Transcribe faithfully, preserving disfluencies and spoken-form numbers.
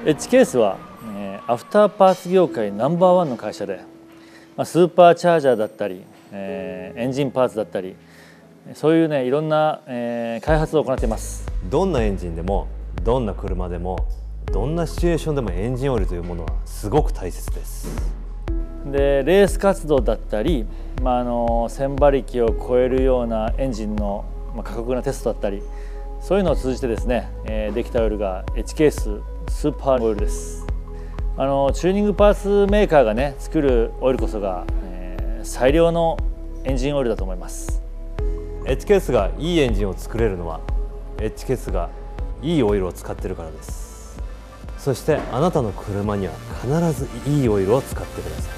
エイチケーエス は、えー、アフターパーツ業界ナンバーワンの会社で、まあ、スーパーチャージャーだったり、えー、エンジンパーツだったり、そういうねいろんな、えー、開発を行っています。 どんなエンジンでもどんな車でもどんなシチュエーションでもエンジンオイルというものはすごく大切です。 でレース活動だったり、まあ、あのせん馬力を超えるようなエンジンの、まあ、過酷なテストだったり、そういうのを通じてですね、えー、できたオイルが エイチケーエス スーパーオイルです。あのチューニングパーツメーカーがね作るオイルこそが、えー、最良のエンジンオイルだと思います。 エイチケーエス がいいエンジンを作れるのは エイチケーエス がいいオイルを使っているからです。そしてあなたの車には必ずいいオイルを使ってください。